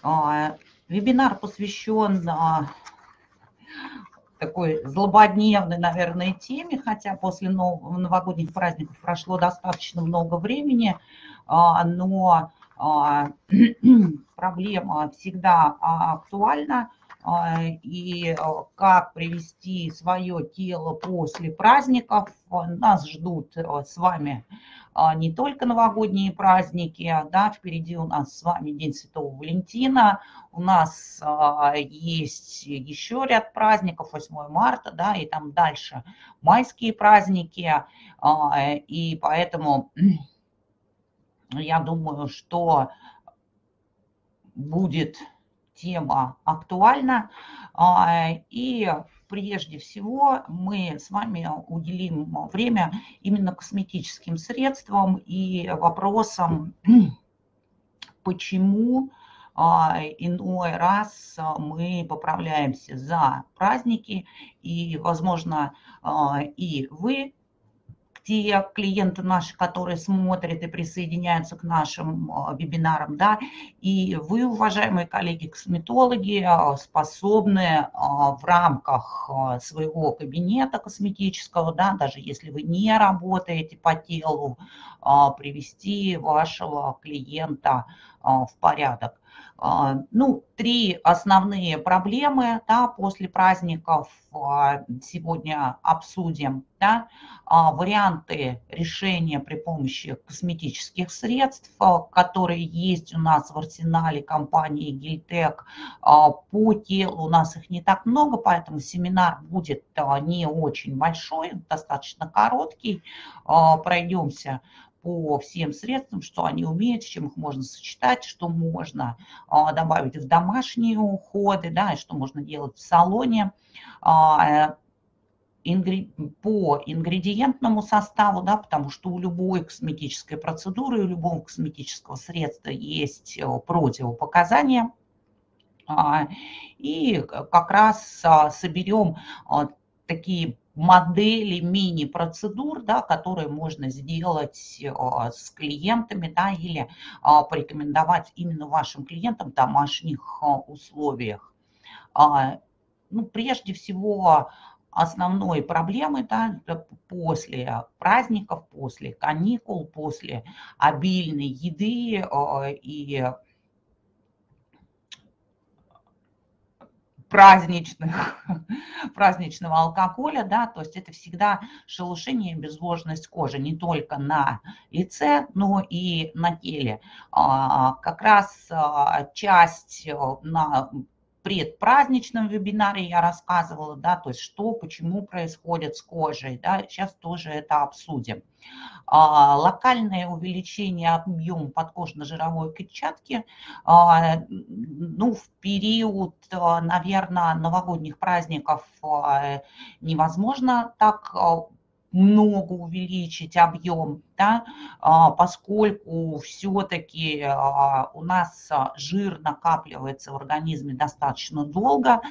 Вебинар посвящен такой злободневной, наверное, теме, хотя после новогодних праздников прошло достаточно много времени, но проблема всегда актуальна. И как привести свое тело после праздников. Нас ждут с вами не только новогодние праздники, да, впереди у нас с вами День Святого Валентина, у нас есть еще ряд праздников, 8 марта, да, и там дальше майские праздники, и поэтому я думаю, что будет тема актуальна, и прежде всего мы с вами уделим время именно косметическим средствам и вопросам, почему иной раз мы поправляемся за праздники, и, возможно, и вы, те клиенты наши, которые смотрят и присоединяются к нашим вебинарам, да, и вы, уважаемые коллеги-косметологи, способны в рамках своего кабинета косметического, да, даже если вы не работаете по телу, привести вашего клиента в порядок. Ну, 3 основные проблемы, да, после праздников сегодня обсудим, да, варианты решения при помощи косметических средств, которые есть у нас в арсенале компании Гильтек. По телу у нас их не так много, поэтому семинар будет не очень большой, достаточно короткий. Пройдемся по всем средствам, что они умеют, с чем их можно сочетать, что можно добавить в домашние уходы, да, и что можно делать в салоне. По ингредиентному составу, да, потому что у любой косметической процедуры, у любого косметического средства есть противопоказания. И как раз соберем такие модели мини-процедур, да, которые можно сделать с клиентами, да, или порекомендовать именно вашим клиентам в домашних условиях. Ну, прежде всего, основной проблемой, да, после праздников, после каникул, после обильной еды и праздничного алкоголя, да, то есть это всегда шелушение и безвожность кожи не только на лице, но и на теле. Как раз часть на предпраздничном вебинаре я рассказывала, да, то есть что, почему происходит с кожей, да, сейчас тоже это обсудим. Локальное увеличение объема подкожно-жировой клетчатки, ну, в период, наверное, новогодних праздников невозможно так много увеличить объем, да, поскольку все-таки у нас жир накапливается в организме достаточно долго,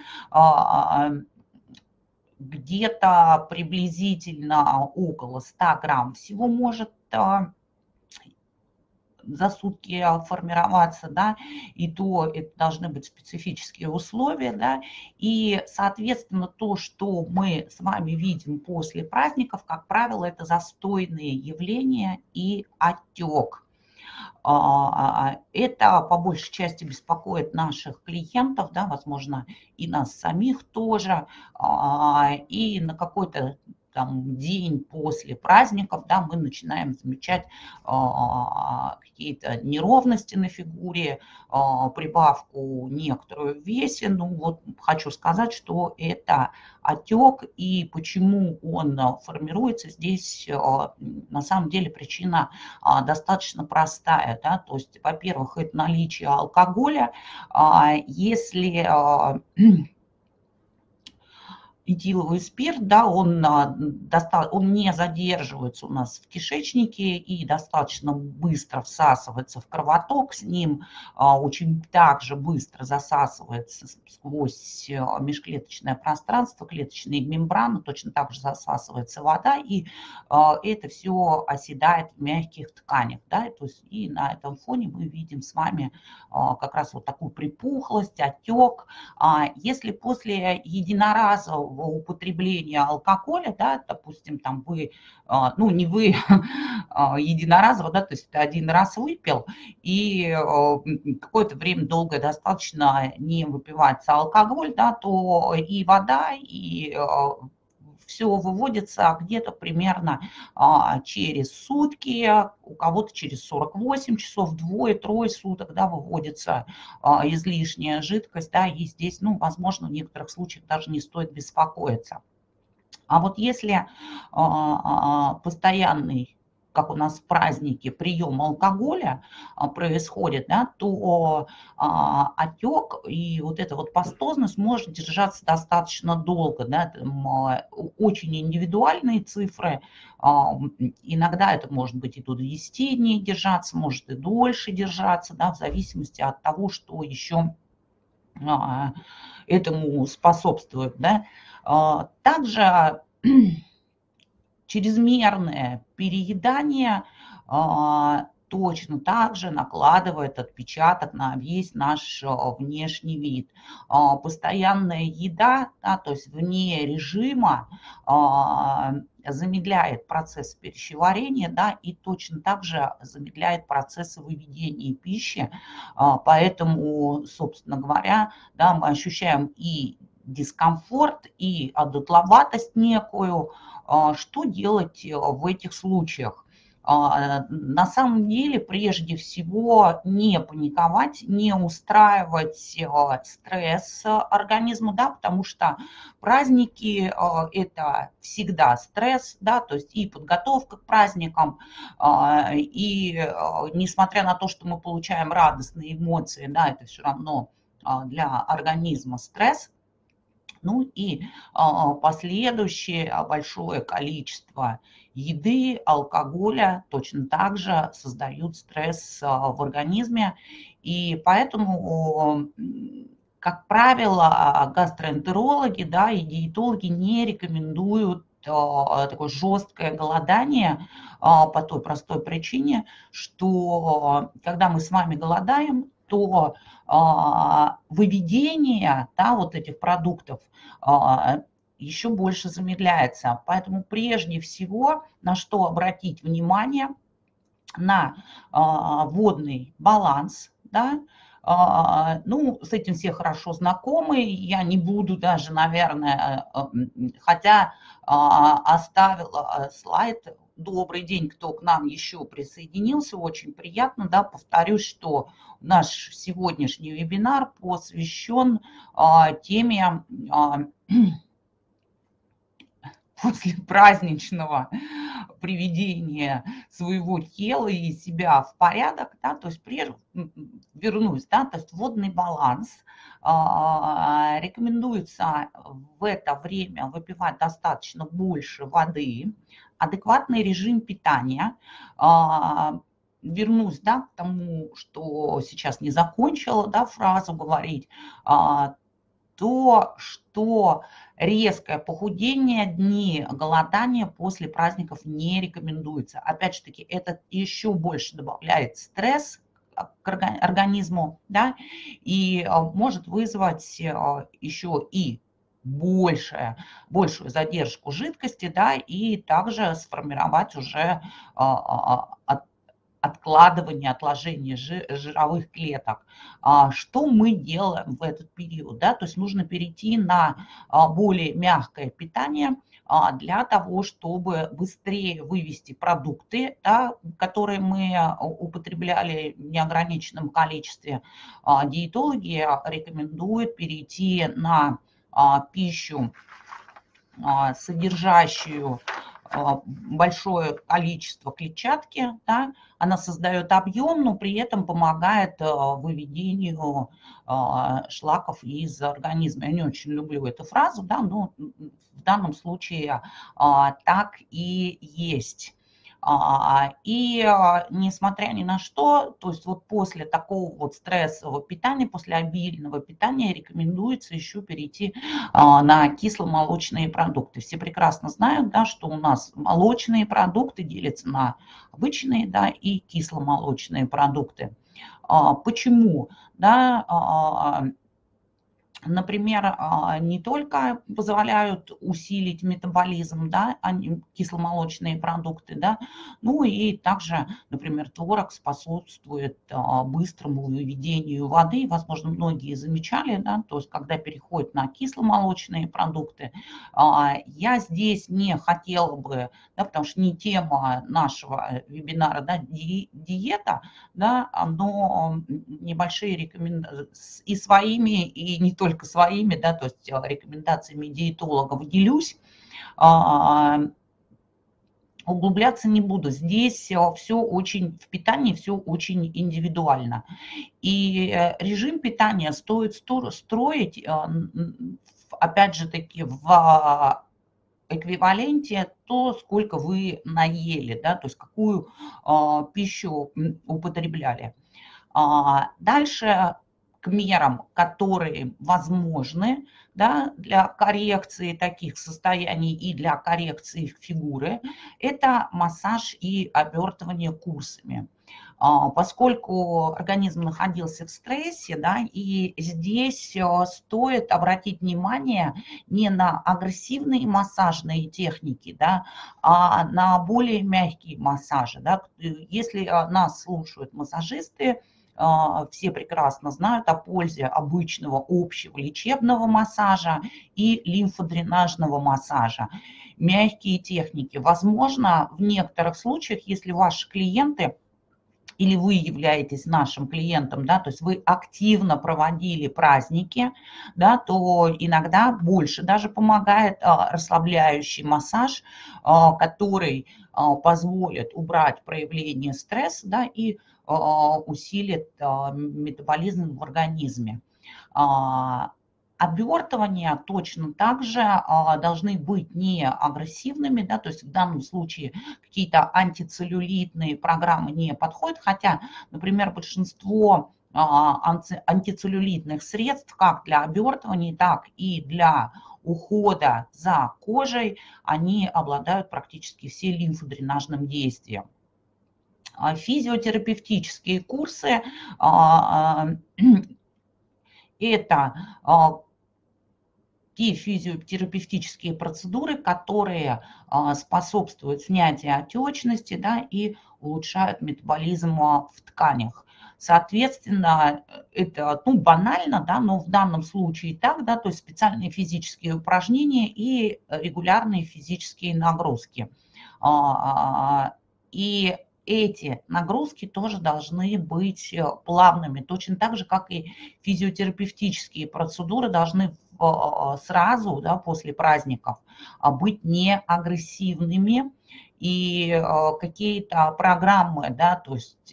где-то приблизительно около 100 грамм всего может за сутки формироваться, да, и то это должны быть специфические условия, да, и, соответственно, то, что мы с вами видим после праздников, как правило, это застойные явления и отек. Это по большей части беспокоит наших клиентов, да, возможно, и нас самих тоже, и на какой-то там день после праздников, да, мы начинаем замечать какие-то неровности на фигуре, прибавку некоторую в весе. Ну вот хочу сказать, что это отек, и почему он формируется, здесь на самом деле причина достаточно простая, да, то есть, во-первых, это наличие алкоголя, если этиловый спирт, да, он не задерживается у нас в кишечнике и достаточно быстро всасывается в кровоток, с ним очень также быстро засасывается сквозь межклеточное пространство, клеточные мембраны, точно так же засасывается вода, и это все оседает в мягких тканях, да, то есть и на этом фоне мы видим с вами как раз вот такую припухлость, отек. Если после единоразового употребления алкоголя, да, допустим, там вы, ну не вы единоразово, да, то есть один раз выпил, и какое-то время долгое достаточно не выпивается алкоголь, да, то и вода, и все выводится где-то примерно через сутки, у кого-то через 48 часов, двое-трое суток, да, выводится излишняя жидкость, да, и здесь, ну, возможно, в некоторых случаях даже не стоит беспокоиться. А вот если постоянный, как у нас в празднике, прием алкоголя происходит, да, то отек и вот эта вот пастозность может держаться достаточно долго. Да, там, очень индивидуальные цифры. Иногда это может быть и до 10 дней держаться, может и дольше держаться, да, в зависимости от того, что еще этому способствует. Да. Также чрезмерное переедание точно так же накладывает отпечаток на весь наш внешний вид. Постоянная еда, да, то есть вне режима, замедляет процесс пищеварения, да, и точно так же замедляет процессы выведения пищи. Поэтому, собственно говоря, да, мы ощущаем и дискомфорт, и одутловатость некую. Что делать в этих случаях? На самом деле, прежде всего, не паниковать, не устраивать стресс организму, да, потому что праздники – это всегда стресс, да, то есть и подготовка к праздникам, и несмотря на то, что мы получаем радостные эмоции, да, это все равно для организма стресс. Ну и последующее большое количество еды, алкоголя точно так же создают стресс в организме. И поэтому, как правило, гастроэнтерологи, да, и диетологи не рекомендуют такое жесткое голодание по той простой причине, что когда мы с вами голодаем, то выведение, да, вот этих продуктов еще больше замедляется. Поэтому прежде всего на что обратить внимание? На водный баланс, да. Ну, с этим все хорошо знакомы, я не буду даже, наверное, хотя оставила слайд. Добрый день, кто к нам еще присоединился, очень приятно, да, повторюсь, что наш сегодняшний вебинар посвящен теме после праздничного приведения своего тела и себя в порядок, да, то есть вернусь, да, то есть водный баланс. Рекомендуется в это время выпивать достаточно больше воды, адекватный режим питания. Вернусь, да, к тому, что сейчас не закончила, да, фразу говорить, то, что резкое похудение, дни голодания после праздников не рекомендуется. Опять же таки, это еще больше добавляет стресс к организму, да, и может вызвать еще и большую задержку жидкости, да, и также сформировать уже откладывание, отложение жировых клеток. Что мы делаем в этот период? Да? То есть нужно перейти на более мягкое питание для того, чтобы быстрее вывести продукты, да, которые мы употребляли в неограниченном количестве. Диетологи рекомендуют перейти на пищу, содержащую большое количество клетчатки, да, она создает объем, но при этом помогает выведению шлаков из организма. Я не очень люблю эту фразу, да, но в данном случае так и есть. Несмотря ни на что, то есть вот после такого вот стрессового питания, после обильного питания рекомендуется еще перейти на кисломолочные продукты. Все прекрасно знают, да, что у нас молочные продукты делятся на обычные, да, и кисломолочные продукты. Почему? Да, например, не только позволяют усилить метаболизм, да, кисломолочные продукты, да, ну и также, например, творог способствует быстрому выведению воды. Возможно, многие замечали, да, то есть когда переходят на кисломолочные продукты, я здесь не хотела бы, да, потому что не тема нашего вебинара, да, диета, да, но небольшие рекомендации и своими, и не только своими, да, то есть рекомендациями диетологов делюсь. Углубляться не буду. Здесь все очень, в питании все очень индивидуально. И режим питания стоит строить, опять же таки, в эквиваленте то, сколько вы наели, да, то есть какую пищу употребляли. Дальше к мерам, которые возможны, да, для коррекции таких состояний и для коррекции фигуры, это массаж и обертывание курсами. Поскольку организм находился в стрессе, да, и здесь стоит обратить внимание не на агрессивные массажные техники, да, а на более мягкие массажи. Да. Если нас слушают массажисты, все прекрасно знают о пользе обычного общего лечебного массажа и лимфодренажного массажа. Мягкие техники. Возможно, в некоторых случаях, если ваши клиенты или вы являетесь нашим клиентом, да, то есть вы активно проводили праздники, да, то иногда больше даже помогает расслабляющий массаж, который позволит убрать проявление стресса, да, и усилит метаболизм в организме. Обертывания точно так же должны быть не агрессивными, да, то есть в данном случае какие-то антицеллюлитные программы не подходят, хотя, например, большинство антицеллюлитных средств, как для обертываний, так и для ухода за кожей, они обладают практически все лимфодренажным действием. Физиотерапевтические курсы это те физиотерапевтические процедуры, которые способствуют снятию отечности, да, и улучшают метаболизм в тканях. Соответственно, это банально, да, но в данном случае так, да, то есть специальные физические упражнения и регулярные физические нагрузки. И эти нагрузки тоже должны быть плавными, точно так же, как и физиотерапевтические процедуры должны сразу, да, после праздников быть не агрессивными, и какие-то программы, да, то есть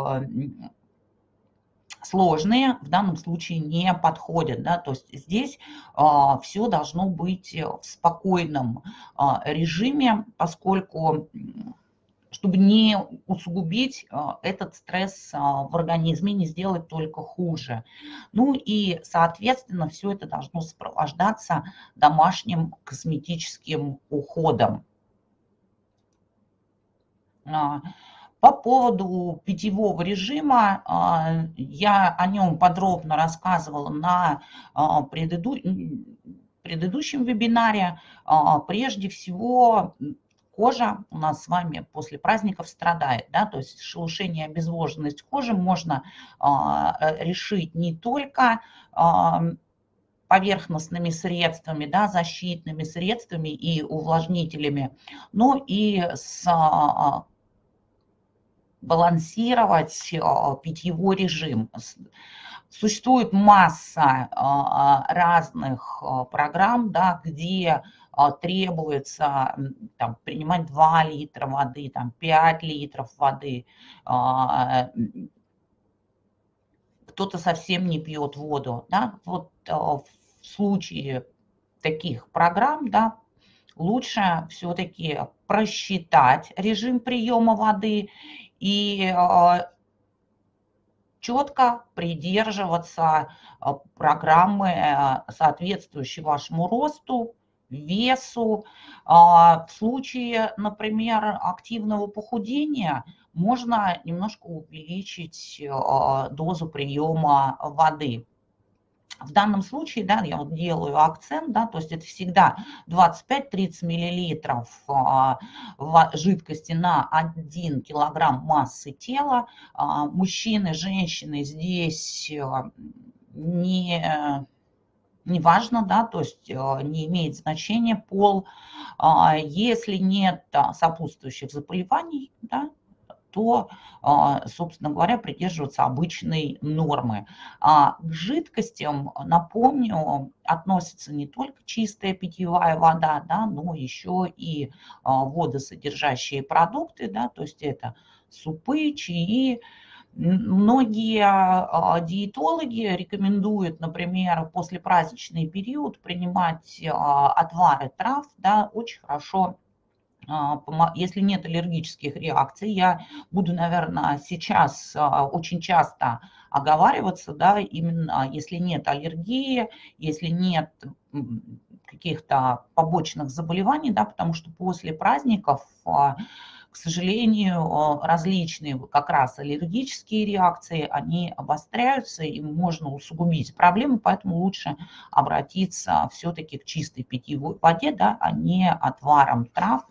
сложные в данном случае не подходят, да, то есть здесь все должно быть в спокойном режиме, поскольку чтобы не усугубить этот стресс в организме, не сделать только хуже. Ну и, соответственно, все это должно сопровождаться домашним косметическим уходом. По поводу питьевого режима, я о нем подробно рассказывала на предыдущем вебинаре. Прежде всего, кожа у нас с вами после праздников страдает, да, то есть шелушение, обезвоженность кожи можно решить не только поверхностными средствами, да, защитными средствами и увлажнителями, но и балансировать питьевой режим. Существует масса разных программ, да, где требуется там, принимать 2 литра воды, там, 5 литров воды, кто-то совсем не пьет воду. Да? Вот в случае таких программ, да, лучше все-таки просчитать режим приема воды и четко придерживаться программы, соответствующей вашему росту, весу. В случае, например, активного похудения можно немножко увеличить дозу приема воды. В данном случае, да, я вот делаю акцент, да, то есть это всегда 25-30 миллилитров жидкости на 1 килограмм массы тела. Мужчины, женщины здесь не важно, да, то есть не имеет значения пол. Если нет сопутствующих заболеваний, да, то, собственно говоря, придерживаться обычной нормы. К жидкостям, напомню, относится не только чистая питьевая вода, да, но еще и водосодержащие продукты, да, то есть это супы, чаи. Многие диетологи рекомендуют, например, в послепраздничный период принимать отвары трав, да, очень хорошо. Если нет аллергических реакций, я буду, наверное, сейчас очень часто оговариваться, да, именно если нет аллергии, если нет каких-то побочных заболеваний, да, потому что после праздников, к сожалению, различные как раз аллергические реакции, они обостряются и можно усугубить проблемы, поэтому лучше обратиться все-таки к чистой питьевой воде, да, а не отварам трав.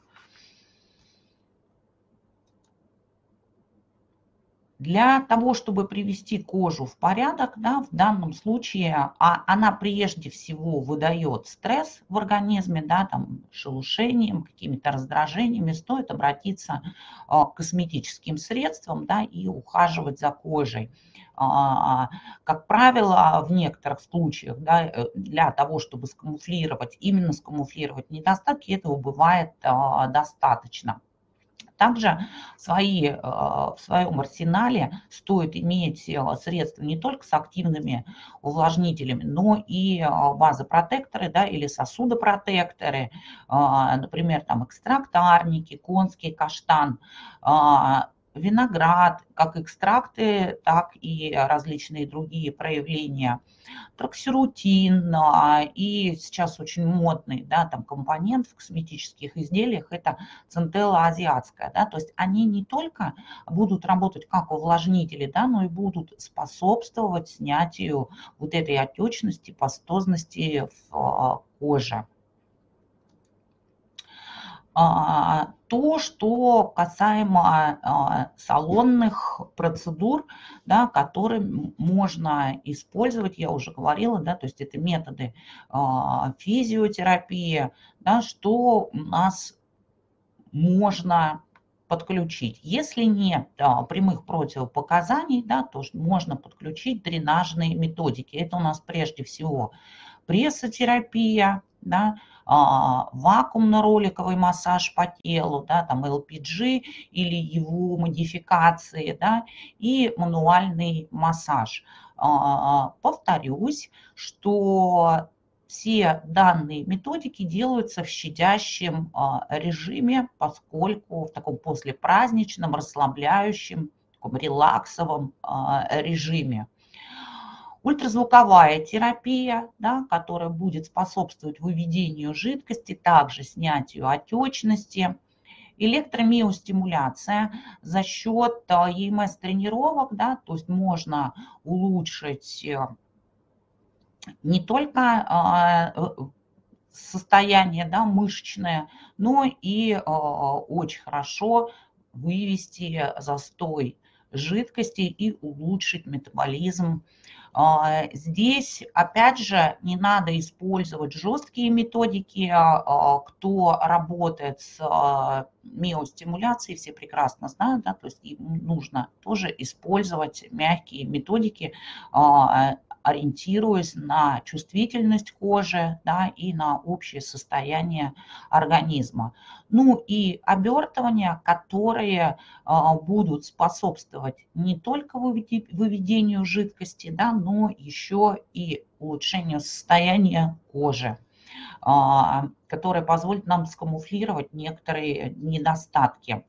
Для того, чтобы привести кожу в порядок, да, в данном случае она прежде всего выдает стресс в организме, да, там, шелушением, какими-то раздражениями, стоит обратиться к косметическим средствам, да, и ухаживать за кожей. Как правило, в некоторых случаях, да, для того, чтобы именно скамуфлировать недостатки, этого бывает достаточно. Также в своем арсенале стоит иметь средства не только с активными увлажнителями, но и вазопротекторы, да, или сосудопротекторы, например, там экстракт арники, конский каштан, виноград, как экстракты, так и различные другие проявления. Троксирутин и сейчас очень модный, да, там компонент в косметических изделиях – это центелла азиатская. Да, то есть они не только будут работать как увлажнители, да, но и будут способствовать снятию вот этой отечности, пастозности в коже. То, что касаемо салонных процедур, да, которые можно использовать, я уже говорила, да, то есть это методы физиотерапии, да, что у нас можно подключить. Если нет прямых противопоказаний, да, то можно подключить дренажные методики. Это у нас прежде всего прессотерапия, да, вакуумно-роликовый массаж по телу, да, там LPG или его модификации, да, и мануальный массаж. Повторюсь, что все данные методики делаются в щадящем режиме, поскольку в таком послепраздничном, расслабляющем, таком релаксовом режиме. Ультразвуковая терапия, да, которая будет способствовать выведению жидкости, также снятию отечности. Электромиостимуляция за счет ЕМС-тренировок, да, то есть можно улучшить не только состояние, да, мышечное, но и очень хорошо вывести застой жидкости и улучшить метаболизм. Здесь, опять же, не надо использовать жесткие методики. Кто работает с миостимуляцией, все прекрасно знают, да, то есть им нужно тоже использовать мягкие методики. ориентируясь на чувствительность кожи, да, и на общее состояние организма. Ну и обертывания, которые будут способствовать не только выведению жидкости, да, но еще и улучшению состояния кожи, которое позволит нам скамуфлировать некоторые недостатки.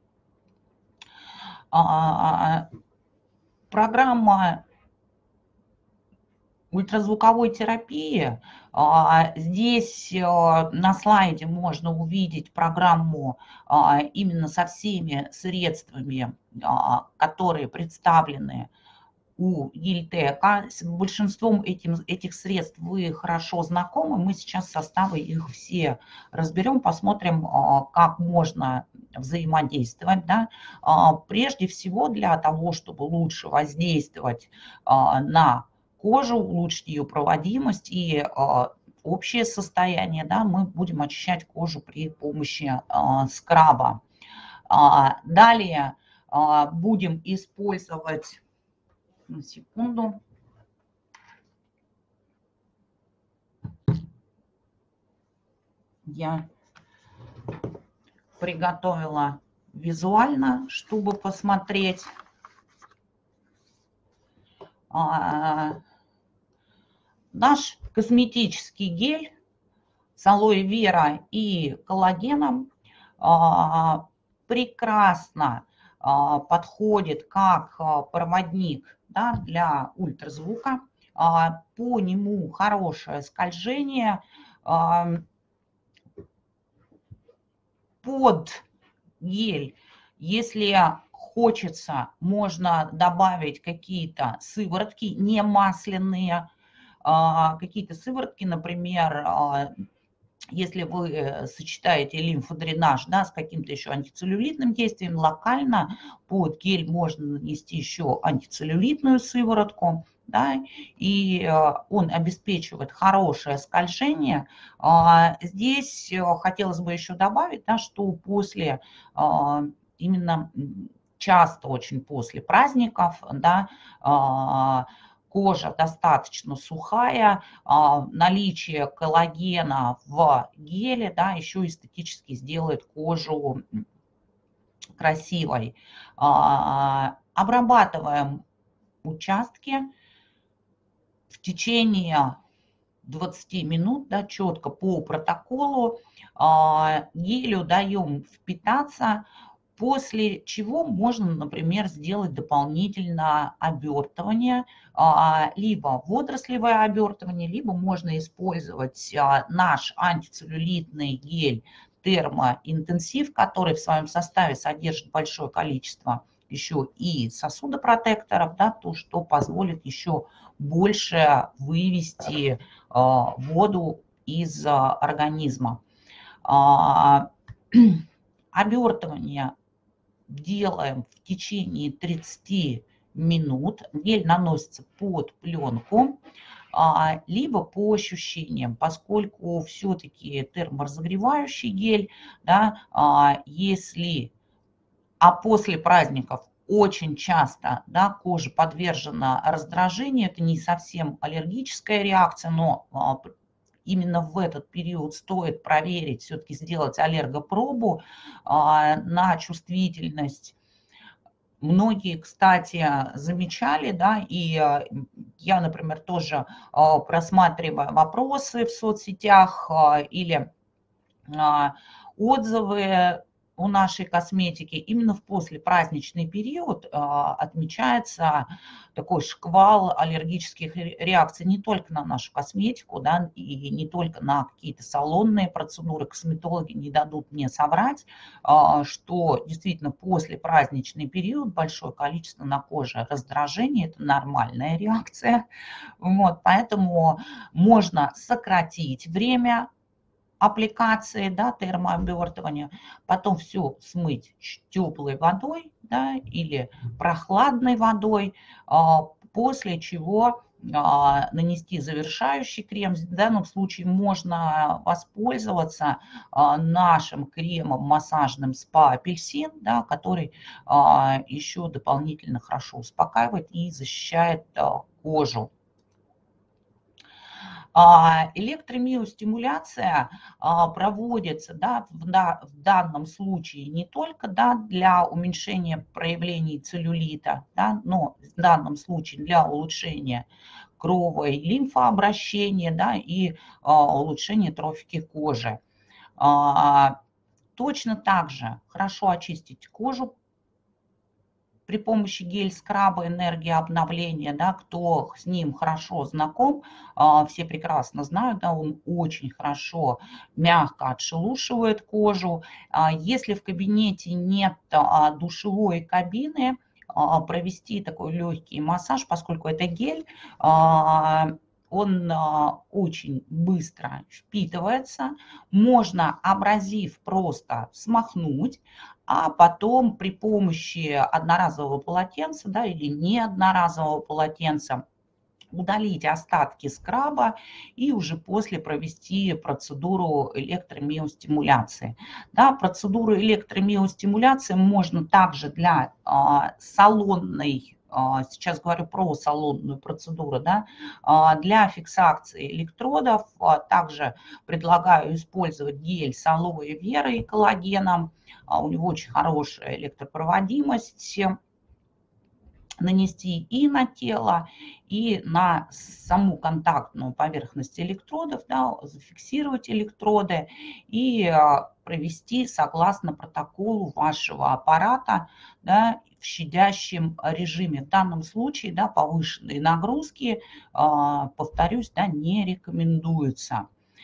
Программа ультразвуковой терапии. Здесь на слайде можно увидеть программу именно со всеми средствами, которые представлены у Гильтека. С большинством этих средств вы хорошо знакомы. Мы сейчас составы их все разберем, посмотрим, как можно взаимодействовать. Да? Прежде всего, для того, чтобы лучше воздействовать на кожу, улучшить ее проводимость и общее состояние, да, мы будем очищать кожу при помощи скраба. Далее будем использовать... На секунду. Я приготовила визуально, чтобы посмотреть. Наш косметический гель с алоэ вера и коллагеном прекрасно подходит как проводник, да, для ультразвука. По нему хорошее скольжение. Под гель, если хочется, можно добавить какие-то сыворотки, не масляные, какие-то сыворотки, например, если вы сочетаете лимфодренаж, да, с каким-то еще антицеллюлитным действием, локально под гель можно нанести еще антицеллюлитную сыворотку, да, и он обеспечивает хорошее скольжение. Здесь хотелось бы еще добавить, да, что после, именно часто очень после праздников, да, кожа достаточно сухая, наличие коллагена в геле, да, еще эстетически сделает кожу красивой. Обрабатываем участки в течение 20 минут, да, четко по протоколу. Гелю даем впитаться, после чего можно, например, сделать дополнительно обертывание, либо водорослевое обертывание, либо можно использовать наш антицеллюлитный гель термоинтенсив, который в своем составе содержит большое количество еще и сосудопротекторов, да, то, что позволит еще больше вывести воду из организма. Обертывание делаем в течение 30 минут. Гель наносится под пленку, либо по ощущениям, поскольку все-таки терморазогревающий гель, да, если, после праздников очень часто, да, кожа подвержена раздражению, это не совсем аллергическая реакция, но именно в этот период стоит проверить, все-таки сделать аллергопробу на чувствительность. Многие, кстати, замечали, да, и я, например, тоже просматривая вопросы в соцсетях или отзывы у нашей косметики, именно в послепраздничный период отмечается такой шквал аллергических реакций не только на нашу косметику, да, и не только на какие-то салонные процедуры. Косметологи не дадут мне соврать, что действительно послепраздничный период большое количество на коже раздражения, это нормальная реакция. Вот, поэтому можно сократить время аппликации, да, термообертывания, потом все смыть теплой водой, да, или прохладной водой, после чего нанести завершающий крем. В данном случае можно воспользоваться нашим кремом массажным спа апельсин, да, который еще дополнительно хорошо успокаивает и защищает кожу. Электромиостимуляция проводится, да, в данном случае не только, да, для уменьшения проявлений целлюлита, да, но в данном случае для улучшения крово- и лимфообращения, да, и улучшения трофики кожи. Точно так же хорошо очистить кожу при помощи гель-скраба энергии обновления, да, кто с ним хорошо знаком, все прекрасно знают, да, он очень хорошо, мягко отшелушивает кожу. Если в кабинете нет душевой кабины, провести такой легкий массаж, поскольку это гель, он очень быстро впитывается, можно абразив просто смахнуть, а потом при помощи одноразового полотенца, да, или не одноразового полотенца удалить остатки скраба и уже после провести процедуру электромиостимуляции. Да, процедуру электромиостимуляции можно также для салонной, сейчас говорю про салонную процедуру, да, для фиксации электродов. Также предлагаю использовать гель с алоэ верой и коллагеном. У него очень хорошая электропроводимость. Нанести и на тело, и на саму контактную поверхность электродов, да, зафиксировать электроды и провести согласно протоколу вашего аппарата, да, в щадящем режиме. В данном случае, да, повышенные нагрузки, повторюсь, да, не рекомендуются.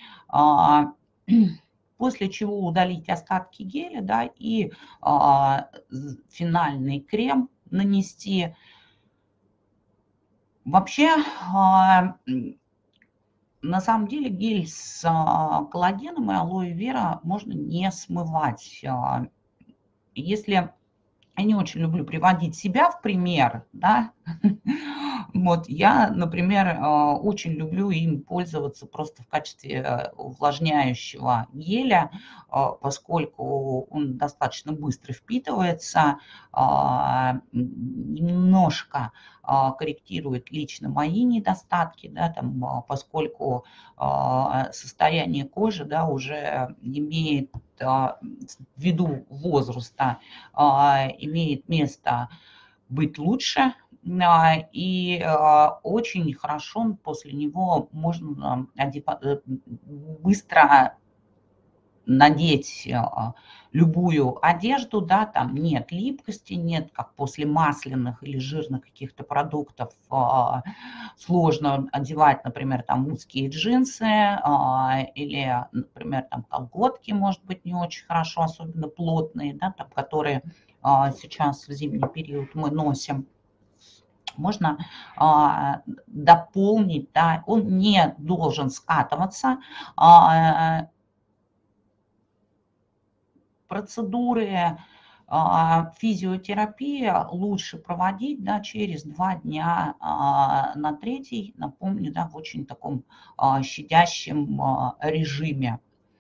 После чего удалить остатки геля, да, и финальный крем нанести. Вообще, на самом деле гель с коллагеном и алоэ вера можно не смывать. Если я не очень люблю приводить себя в пример, да. Вот я, например, очень люблю им пользоваться просто в качестве увлажняющего геля, поскольку он достаточно быстро впитывается, немножко корректирует лично мои недостатки, да, там, поскольку состояние кожи, да, уже имеет ввиду возраста имеет место быть лучше, и очень хорошо после него можно быстро надеть любую одежду, да, там нет липкости, нет, как после масляных или жирных каких-то продуктов, сложно одевать, например, там узкие джинсы или, например, там колготки, может быть, не очень хорошо, особенно плотные, да, там, которые сейчас в зимний период мы носим. Можно дополнить, да, он не должен скатываться. Процедуры физиотерапии лучше проводить, да, через 2 дня на третий, напомню, да, в очень таком щадящем режиме.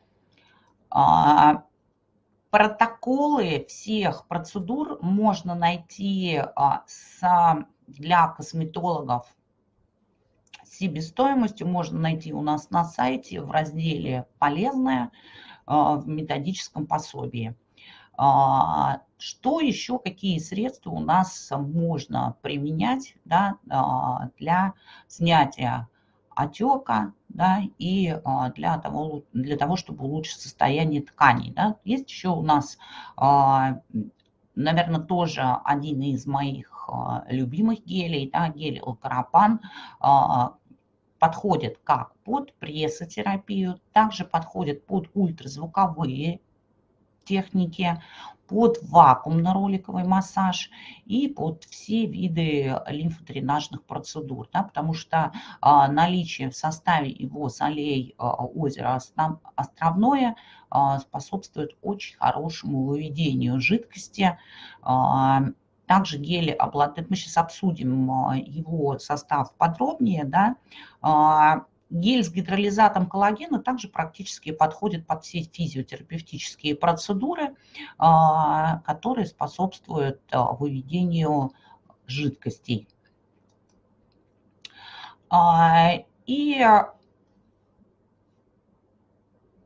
Протоколы всех процедур можно найти для косметологов с себестоимостью, можно найти у нас на сайте в разделе «Полезное» в методическом пособии. Что еще, какие средства у нас можно применять, да, для снятия отека, да, и для того, чтобы улучшить состояние тканей. Да. Есть еще у нас, наверное, тоже один из моих любимых гелей, да, гель L-Carapan, подходит как под прессотерапию, также подходит под ультразвуковые техники, под вакуумно-роликовый массаж и под все виды лимфодренажных процедур, да, потому что наличие в составе его солей озера Островное способствует очень хорошему выведению жидкости. Также гель обладает, мы сейчас обсудим его состав подробнее, да. Гель с гидролизатом коллагена также практически подходит под все физиотерапевтические процедуры, которые способствуют выведению жидкостей. И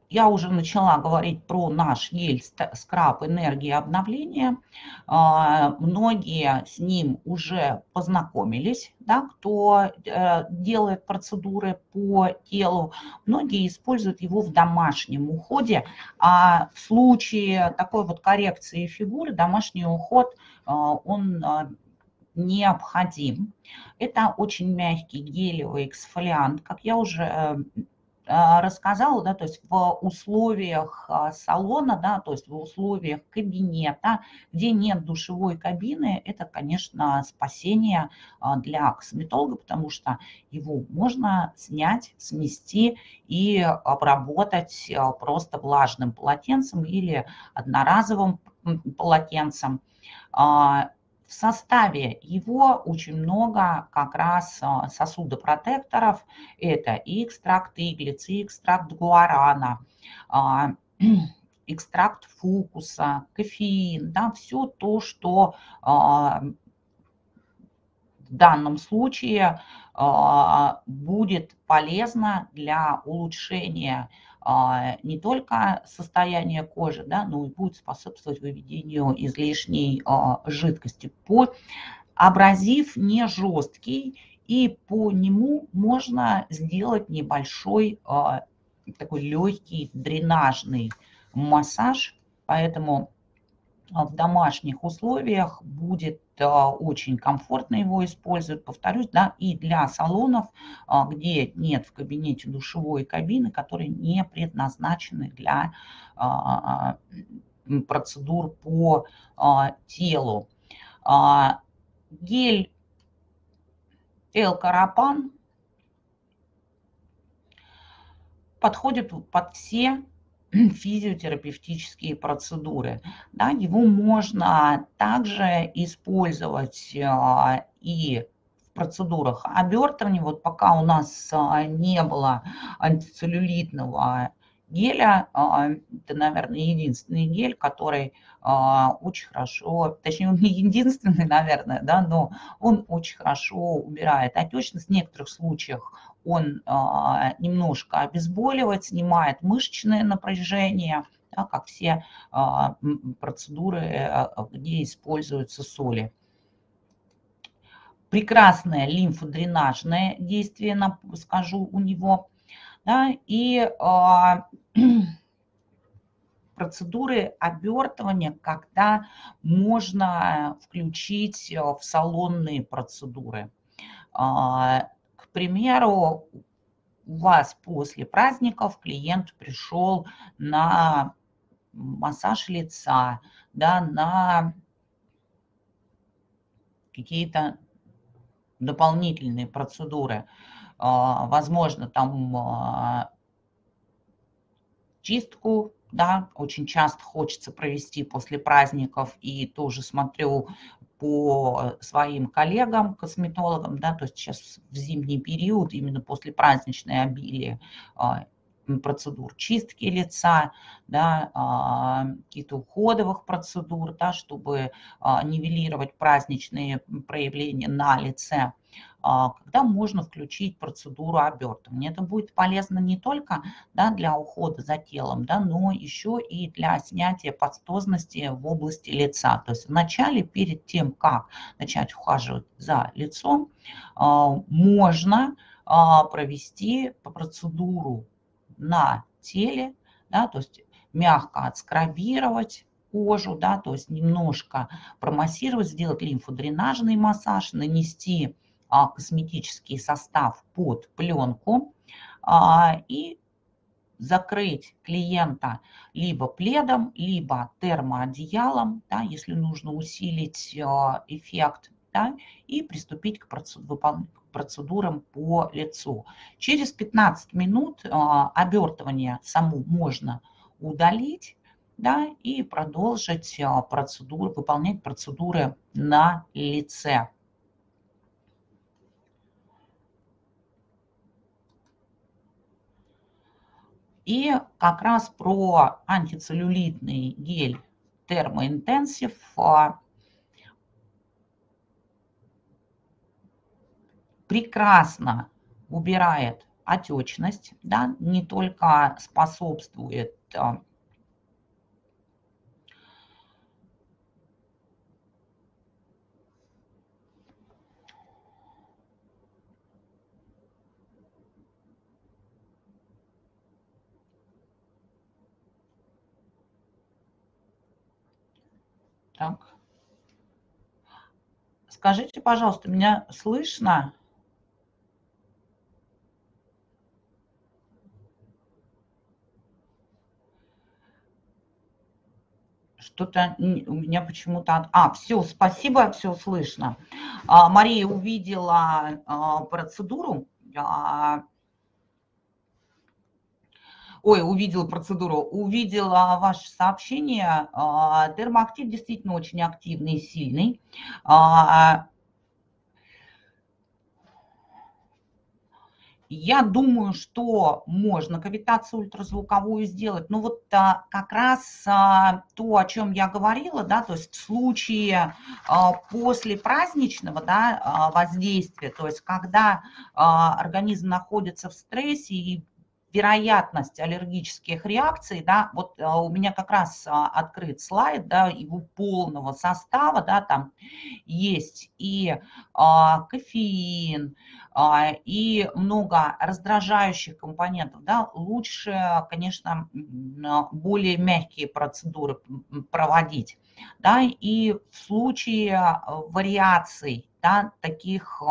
я уже начала говорить про наш гель-скраб энергии обновления. Многие с ним уже познакомились, да, кто делает процедуры по телу. Многие используют его в домашнем уходе. А в случае такой вот коррекции фигуры домашний уход, он необходим. Это очень мягкий гелевый эксфолиант, как я уже рассказала, да, то есть в условиях салона, да, то есть в условиях кабинета, где нет душевой кабины, это, конечно, спасение для косметолога, потому что его можно снять, смести и обработать просто влажным полотенцем или одноразовым полотенцем. В составе его очень много как раз сосудопротекторов. Это и экстракт иглицы, и экстракт гуарана, экстракт фукуса, кофеин, да, все то, что в данном случае будет полезно для улучшения не только состояния кожи, да, но и будет способствовать выведению излишней жидкости. Абразив не жесткий, и по нему можно сделать небольшой такой легкий дренажный массаж, поэтому в домашних условиях будет очень комфортно его использовать, повторюсь, да, и для салонов, где нет в кабинете душевой кабины, которые не предназначены для процедур по телу. Гель L-Карапан подходит под все физиотерапевтические процедуры. Да, его можно также использовать и в процедурах обертывания. Вот пока у нас не было антицеллюлитного геля, это, наверное, единственный гель, который очень хорошо, точнее, он не единственный, наверное, да, но он очень хорошо убирает отечность. В некоторых случаях он немножко обезболивает, снимает мышечное напряжение, да, как все процедуры, где используются соли. Прекрасное лимфодренажное действие, скажу, у него. Да, и процедуры обертывания, когда можно включить в салонные процедуры. К примеру, у вас после праздников клиент пришел на массаж лица, да, на какие-то дополнительные процедуры. Возможно, там чистку, да, очень часто хочется провести после праздников, и тоже смотрю по своим коллегам, косметологам, да, то есть сейчас в зимний период, именно после праздничной обилия процедур чистки лица, да, каких-то уходовых процедур, да, чтобы нивелировать праздничные проявления на лице, когда можно включить процедуру обертывания. Это будет полезно не только, да, для ухода за телом, да, но еще и для снятия пастозности в области лица. То есть вначале, перед тем, как начать ухаживать за лицом, можно провести процедуру на теле, да, то есть мягко отскрабировать кожу, да, то есть немножко промассировать, сделать лимфодренажный массаж, нанести косметический состав под пленку и закрыть клиента либо пледом, либо термоодеялом, да, если нужно усилить эффект, да, и приступить к процедурам по лицу. Через 15 минут обертывание само можно удалить, да, и продолжить выполнять процедуры на лице. И как раз про антицеллюлитный гель Thermo-Intensive прекрасно убирает отечность, да, не только способствует так. Скажите, пожалуйста, меня слышно? Что-то у меня почему-то... все, спасибо, все слышно. Мария увидела процедуру. Увидела процедуру. Увидела ваше сообщение. Дермоактив действительно очень активный и сильный. Я думаю, что можно кавитацию ультразвуковую сделать. Но вот как раз то, о чем я говорила, да, то есть в случае после праздничного, да, воздействия, то есть когда организм находится в стрессе и вероятность аллергических реакций, да, вот у меня как раз открыт слайд, да, его полного состава, да, там есть и кофеин, и много раздражающих компонентов, да, лучше, конечно, более мягкие процедуры проводить, да, и в случае вариаций, да, таких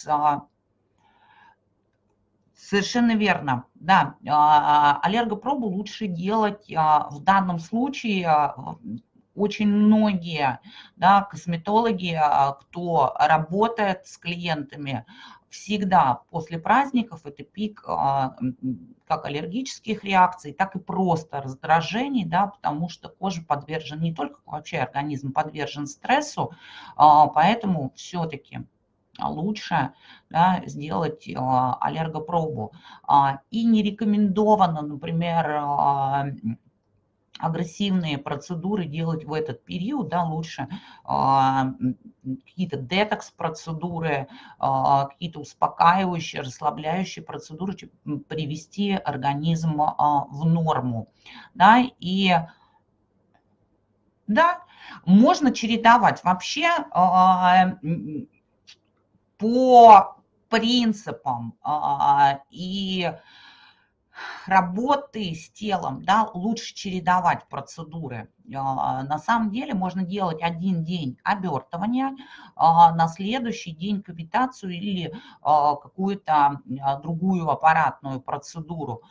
Совершенно верно, да, аллергопробу лучше делать в данном случае. Очень многие, да, косметологи, кто работает с клиентами, всегда после праздников это пик как аллергических реакций, так и просто раздражений, да, потому что кожа подвержена, не только вообще организм подвержен стрессу, поэтому все-таки лучше, да, сделать аллергопробу. И не рекомендовано, например, агрессивные процедуры делать в этот период, да, лучше какие-то детокс-процедуры, какие-то успокаивающие, расслабляющие процедуры, привести организм в норму. Да, и да, можно чередовать. Вообще по принципам и работы с телом, да, лучше чередовать процедуры. На самом деле можно делать один день обертывания, на следующий день кавитацию или какую-то другую аппаратную процедуру.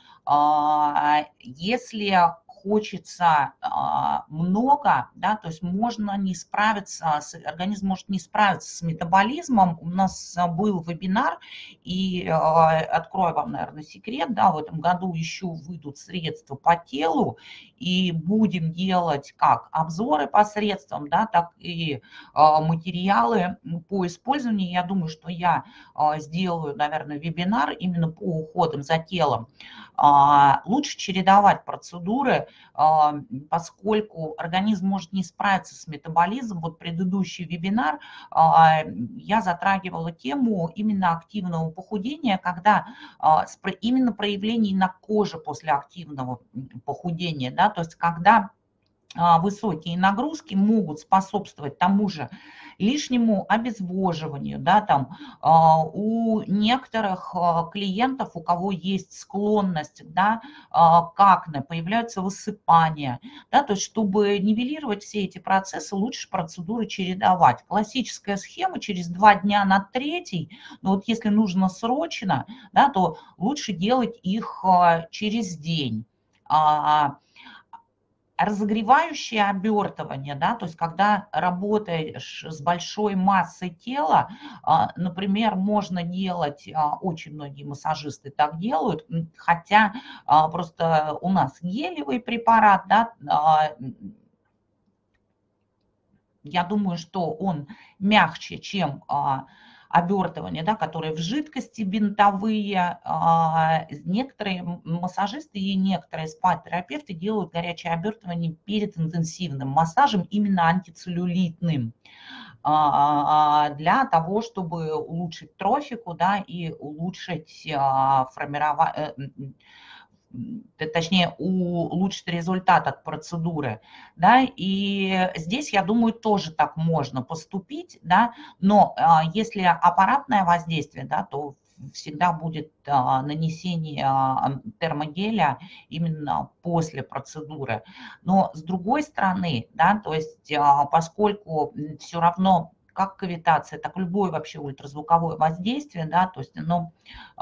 Если хочется много, да, то есть можно не справиться, организм может не справиться с метаболизмом. У нас был вебинар, и открою вам, наверное, секрет, да, в этом году еще выйдут средства по телу, и будем делать как обзоры по средствам, да, так и материалы по использованию. Я думаю, что я сделаю, наверное, вебинар именно по уходам за телом. Лучше чередовать процедуры, поскольку организм может не справиться с метаболизмом. Вот предыдущий вебинар я затрагивала тему именно активного похудения, когда именно проявлений на коже после активного похудения, да, то есть когда высокие нагрузки могут способствовать тому же лишнему обезвоживанию, да, там у некоторых клиентов, у кого есть склонность, да, к акне, появляются высыпания, да, то есть чтобы нивелировать все эти процессы, лучше процедуры чередовать. Классическая схема через 2 дня на третий, но вот если нужно срочно, да, то лучше делать их через день. Разогревающее обертывание, да, то есть когда работаешь с большой массой тела, например, можно делать, очень многие массажисты так делают, хотя просто у нас гелевый препарат, да, я думаю, что он мягче, чем обертывание, да, которые в жидкости бинтовые. Некоторые массажисты и некоторые спа-терапевты делают горячее обертывание перед интенсивным массажем, именно антицеллюлитным. для того, чтобы улучшить трофику, да, и улучшить формирование, точнее, улучшить результат от процедуры, да, и здесь, я думаю, тоже так можно поступить, да, но если аппаратное воздействие, да, то всегда будет нанесение термогеля именно после процедуры. Но с другой стороны, да, то есть поскольку все равно как кавитация, так и любое вообще ультразвуковое воздействие, да, то есть оно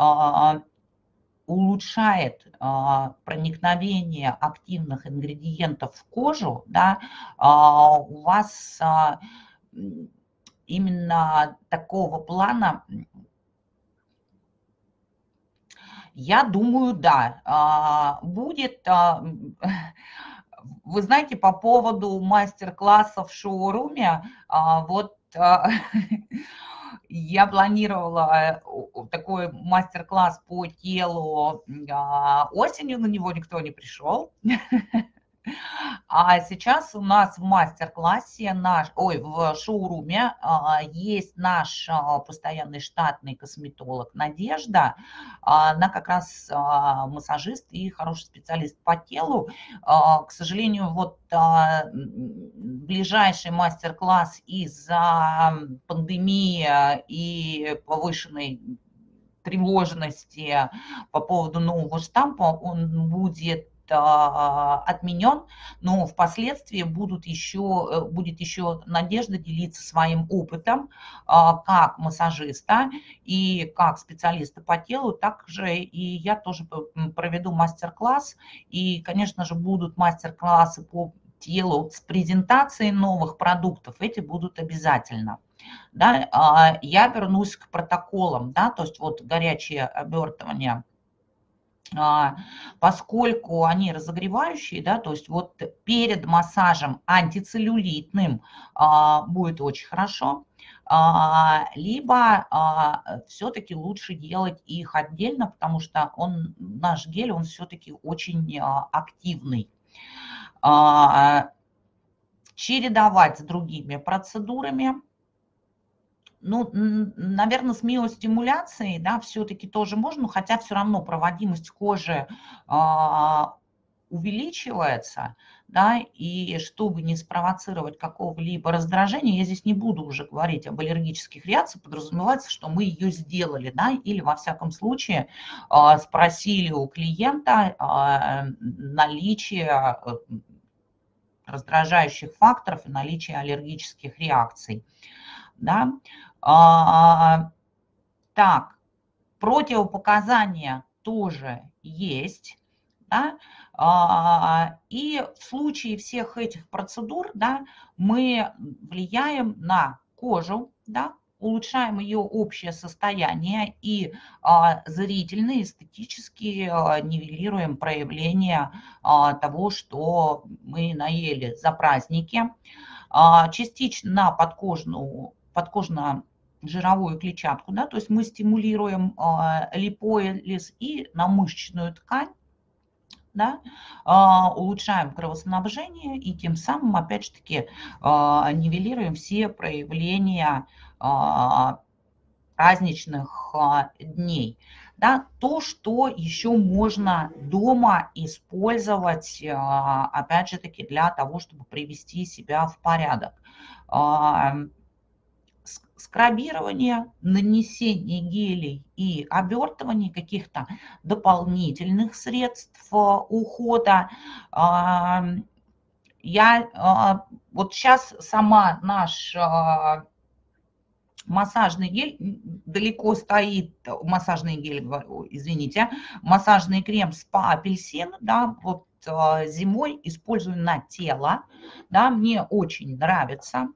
улучшает проникновение активных ингредиентов в кожу, да, у вас именно такого плана, я думаю, да, будет. Вы знаете, по поводу мастер-классов в шоуруме, вот я планировала такой мастер-класс по телу осенью, на него никто не пришел. А сейчас у нас в мастер-классе, в шоуруме есть наш постоянный штатный косметолог Надежда. Она как раз массажист и хороший специалист по телу. К сожалению, вот ближайший мастер-класс из-за пандемии и повышенной тревожности по поводу нового штампа, он будет отменен, но впоследствии будет еще Надежда делиться своим опытом как массажиста и как специалиста по телу. Также и я тоже проведу мастер-класс, и, конечно же, будут мастер-классы по телу с презентацией новых продуктов, эти будут обязательно. Да, я вернусь к протоколам, да, то есть вот горячее обертывание, поскольку они разогревающие, да, то есть вот перед массажем антицеллюлитным будет очень хорошо, либо все-таки лучше делать их отдельно, потому что наш гель, он все-таки очень активный. Чередовать с другими процедурами. Ну, наверное, с миостимуляцией, да, все-таки тоже можно, хотя все равно проводимость кожи увеличивается, да, и чтобы не спровоцировать какого-либо раздражения, я здесь не буду уже говорить об аллергических реакциях, подразумевается, что мы ее сделали, да, или во всяком случае спросили у клиента наличие раздражающих факторов и наличие аллергических реакций, да. Так, противопоказания тоже есть, да, и в случае всех этих процедур, да, мы влияем на кожу, да, улучшаем ее общее состояние и зрительно, эстетически нивелируем проявление того, что мы наели за праздники. Частично на подкожно-жировую клетчатку, да, то есть мы стимулируем липолиз и на мышечную ткань, да, улучшаем кровоснабжение и тем самым, опять же таки, нивелируем все проявления праздничных дней. Да, то, что еще можно дома использовать, опять же таки, для того, чтобы привести себя в порядок. Скрабирование, нанесение гелей и обертывание каких-то дополнительных средств ухода. Я вот сейчас сама наш массажный гель далеко стоит, массажный гель, извините, массажный крем спа апельсин, да, вот зимой использую на тело, да, мне очень нравится,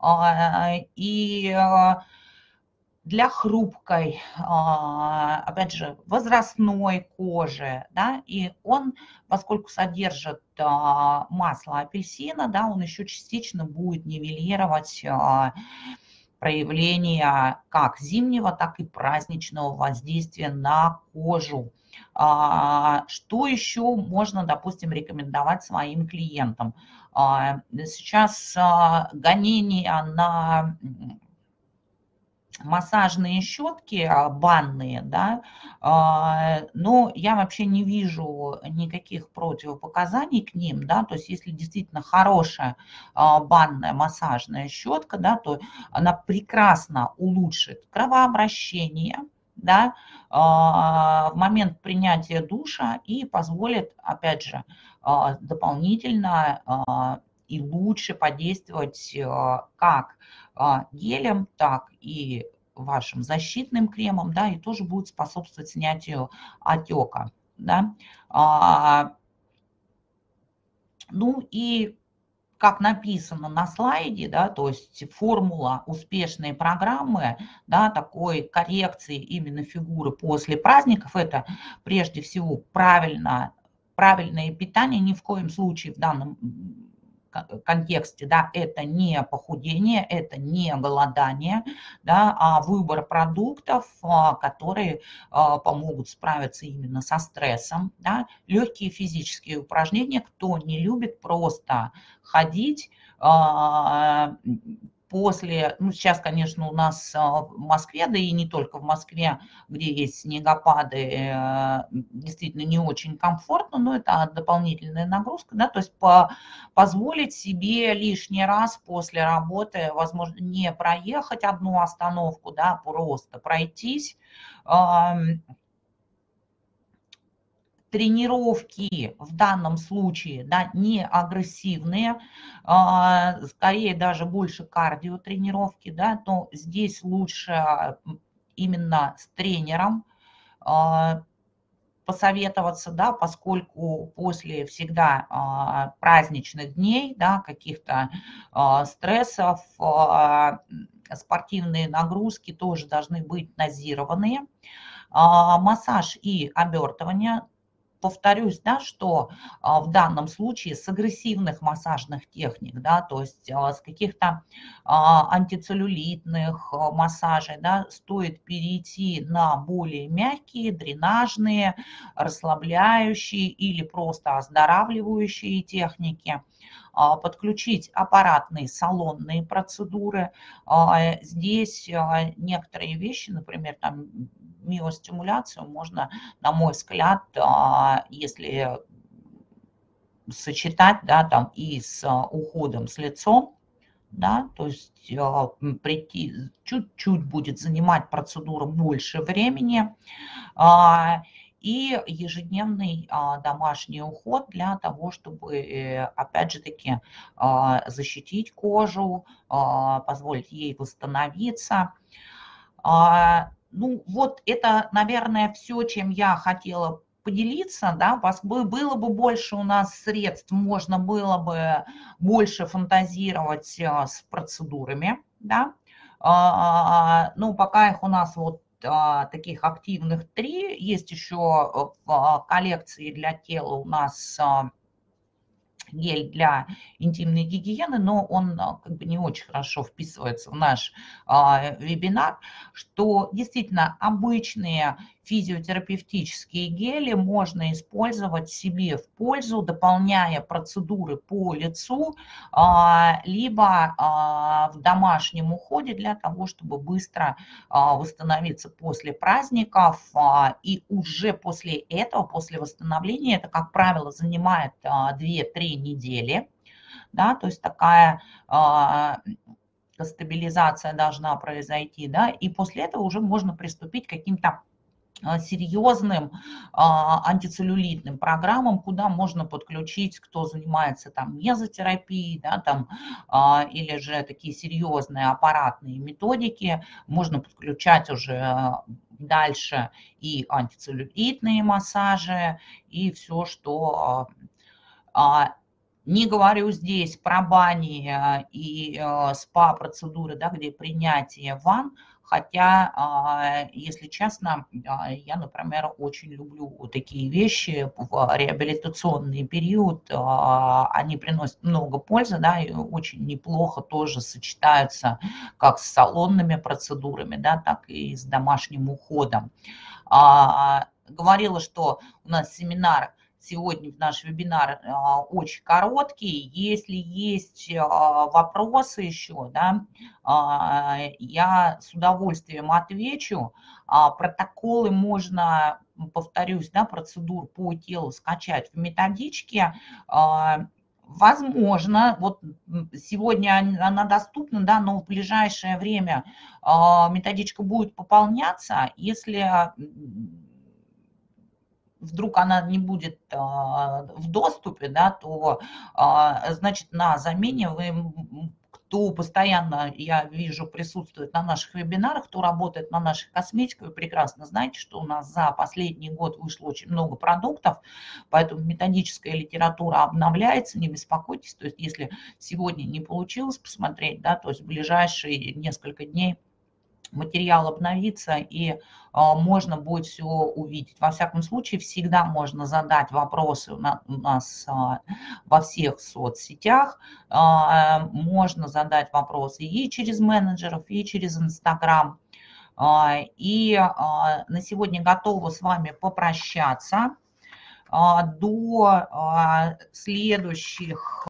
и для хрупкой, опять же, возрастной кожи, да, и он, поскольку содержит масло апельсина, да, он еще частично будет нивелировать проявления как зимнего, так и праздничного воздействия на кожу. Что еще можно, допустим, рекомендовать своим клиентам? Сейчас гонения на массажные щетки банные, да, но я вообще не вижу никаких противопоказаний к ним, да, то есть если действительно хорошая банная массажная щетка, да, то она прекрасно улучшит кровообращение, да, в момент принятия душа и позволит, опять же, дополнительно и лучше подействовать как гелем, так и вашим защитным кремом, да, и тоже будет способствовать снятию отека, да. Ну и как написано на слайде, да, то есть формула успешной программы, да, такой коррекции именно фигуры после праздников, это прежде всего правильное питание, ни в коем случае в данном контексте, да, это не похудение, это не голодание, да, а выбор продуктов, которые помогут справиться именно со стрессом, да, легкие физические упражнения, кто не любит просто ходить после, ну сейчас, конечно, у нас в Москве, да и не только в Москве, где есть снегопады, действительно не очень комфортно, но это дополнительная нагрузка, да, то есть позволить себе лишний раз после работы, возможно, не проехать одну остановку, да, просто пройтись. Тренировки в данном случае, да, не агрессивные, скорее даже больше кардиотренировки, да, то здесь лучше именно с тренером посоветоваться, да, поскольку после всегда праздничных дней, да, каких-то стрессов, спортивные нагрузки тоже должны быть дозированные. Массаж и обертывание. Повторюсь, да, что в данном случае с агрессивных массажных техник, да, то есть с каких-то антицеллюлитных массажей, да, стоит перейти на более мягкие, дренажные, расслабляющие или просто оздоравливающие техники, подключить аппаратные салонные процедуры. Здесь некоторые вещи, например, там миостимуляцию можно, на мой взгляд, если сочетать, да, там и с уходом с лицом, да, то есть прийти, чуть-чуть будет занимать процедура больше времени, и ежедневный домашний уход для того, чтобы, опять же таки, защитить кожу, позволить ей восстановиться. Ну, вот это, наверное, все, чем я хотела поделиться, да, было бы больше у нас средств, можно было бы больше фантазировать с процедурами, да. Ну, пока их у нас вот таких активных 3, есть еще в коллекции для тела у нас гель для интимной гигиены, но он как бы не очень хорошо вписывается в наш вебинар, что действительно обычные физиотерапевтические гели можно использовать себе в пользу, дополняя процедуры по лицу, либо в домашнем уходе для того, чтобы быстро восстановиться после праздников. И уже после этого, после восстановления, это, как правило, занимает 2-3 недели, да, то есть такая стабилизация должна произойти, да, и после этого уже можно приступить к каким-то серьезным антицеллюлитным программам, куда можно подключить, кто занимается там мезотерапией, да, там, или же такие серьезные аппаратные методики, можно подключать уже дальше и антицеллюлитные массажи, и все, что... Не говорю здесь про бани и спа-процедуры, да, где принятие ванн, хотя, если честно, я, например, очень люблю такие вещи в реабилитационный период, они приносят много пользы, да, и очень неплохо тоже сочетаются как с салонными процедурами, да, так и с домашним уходом. говорила, что у нас семинар сегодня, наш вебинар очень короткий. Если есть вопросы еще, да, я с удовольствием отвечу. Протоколы можно, повторюсь, да, процедур по телу скачать в методичке. Возможно, вот сегодня она доступна, да, но в ближайшее время методичка будет пополняться. Если вдруг она не будет в доступе, да, то, значит, на замене вы, кто постоянно, я вижу, присутствует на наших вебинарах, кто работает на наших косметиках, вы прекрасно знаете, что у нас за последний год вышло очень много продуктов, поэтому методическая литература обновляется, не беспокойтесь, то есть если сегодня не получилось посмотреть, да, то есть в ближайшие несколько дней материал обновится, и можно будет все увидеть. Во всяком случае, всегда можно задать вопросы у нас во всех соцсетях. Можно задать вопросы и через менеджеров, и через Инстаграм. И на сегодня готова с вами попрощаться. До следующих